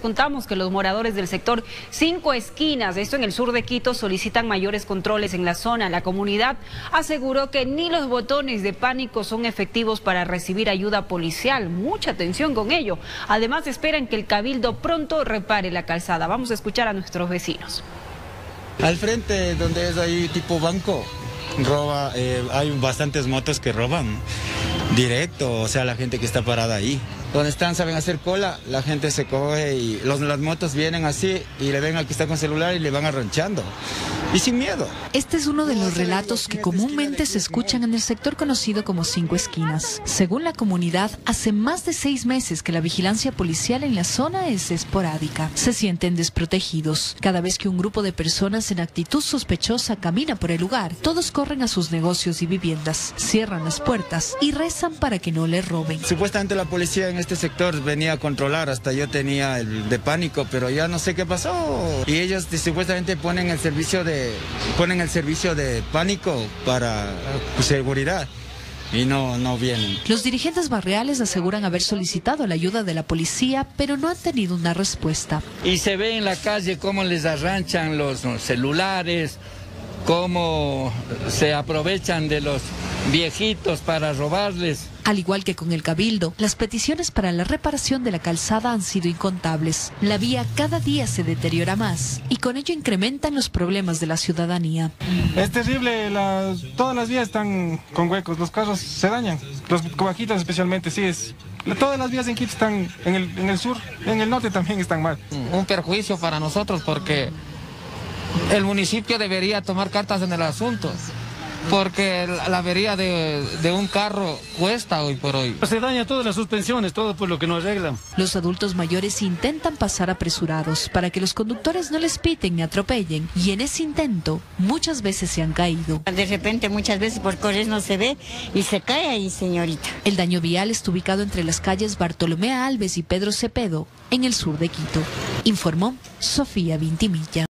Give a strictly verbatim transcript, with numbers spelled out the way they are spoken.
contamos que los moradores del sector Cinco Esquinas, esto en el sur de Quito, solicitan mayores controles en la zona. La comunidad aseguró que ni los botones de pánico son efectivos para recibir ayuda policial. Mucha atención con ello. Además, esperan que el cabildo pronto repare la calzada. Vamos a escuchar a nuestros vecinos. Al frente, donde es ahí tipo banco, roba, eh, hay bastantes motos que roban directo, o sea, la gente que está parada ahí. Donde están, saben hacer cola, la gente se coge y los, las motos vienen así y le ven al que está con celular y le van arranchando. Y sin miedo. Este es uno de los relatos que comúnmente se escuchan en el sector conocido como Cinco Esquinas. Según la comunidad, hace más de seis meses que la vigilancia policial en la zona es esporádica. Se sienten desprotegidos. Cada vez que un grupo de personas en actitud sospechosa camina por el lugar, todos corren a sus negocios y viviendas, cierran las puertas y rezan para que no les roben. Supuestamente la policía en este sector venía a controlar, hasta yo tenía el de pánico, pero ya no sé qué pasó. Y ellos supuestamente ponen el servicio de ponen el servicio de pánico para seguridad y no, no vienen. Los dirigentes barriales aseguran haber solicitado la ayuda de la policía, pero no han tenido una respuesta. Y se ve en la calle cómo les arranchan los celulares, cómo se aprovechan de los viejitos para robarles. Al igual que con el cabildo, las peticiones para la reparación de la calzada han sido incontables. La vía cada día se deteriora más y con ello incrementan los problemas de la ciudadanía. Es terrible, las, todas las vías están con huecos, los carros se dañan, los cobajitas especialmente, sí es. Todas las vías en Quito están, en el, en el sur, en el norte también están mal. Un perjuicio para nosotros porque el municipio debería tomar cartas en el asunto. Porque la avería de, de un carro cuesta hoy por hoy. Se daña todas las suspensiones, todo por lo que no arreglan. Los adultos mayores intentan pasar apresurados para que los conductores no les piten ni atropellen. Y en ese intento, muchas veces se han caído. De repente, muchas veces por correr no se ve y se cae ahí, señorita. El daño vial está ubicado entre las calles Bartolomé Alves y Pedro Cepeda, en el sur de Quito. Informó Sofía Vintimilla.